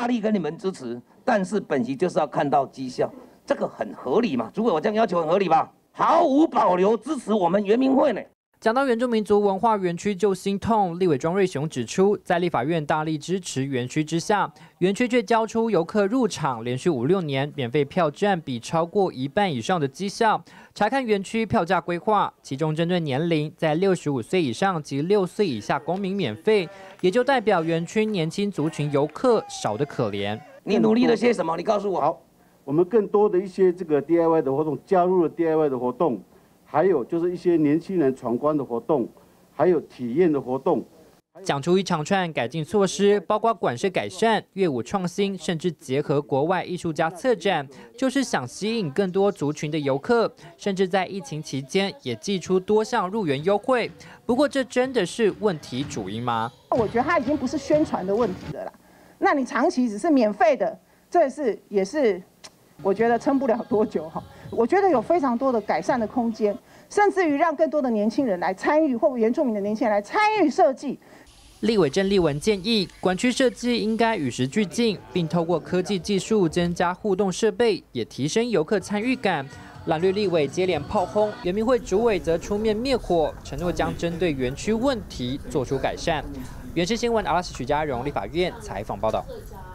大力给你们支持，但是本席就是要看到绩效，这个很合理嘛？主委，我这样要求很合理吧？毫无保留支持我们原民会呢。 讲到原住民族文化园区就心痛，立委庄瑞雄指出，在立法院大力支持园区之下，园区却交出游客入场连续5、6年免费票占比超过1半以上的绩效。查看园区票价规划，其中针对年龄在65岁以上及6岁以下公民免费，也就代表园区年轻族群游客少得可怜。 你努力了些什么？你告诉我。 好，我们更多的一些这个 DIY 的活动，加入了 DIY 的活动。还有就是一些年轻人闯关的活动，还有体验的活动， 讲出一长串改进措施，包括馆舍改善、乐舞创新，甚至结合国外艺术家策展，就是想吸引更多族群的游客。甚至在疫情期间也祭出多项入园优惠。不过，这真的是问题主因吗？ 我觉得它已经不是宣传的问题了啦。那你长期只是免费的，这也是我觉得撑不了多久哈。我觉得有非常多的改善的空间，甚至于让更多的年轻人来参与，或原住民的年轻人来参与设计。 立委郑丽文建议，馆区设计应该与时俱进，并透过科技技术增加互动设备，也提升游客参与感。蓝绿立委接连炮轰，原民会主委则出面灭火，承诺将针对园区问题做出改善。原视新闻阿拉斯许家荣立法院采访报道。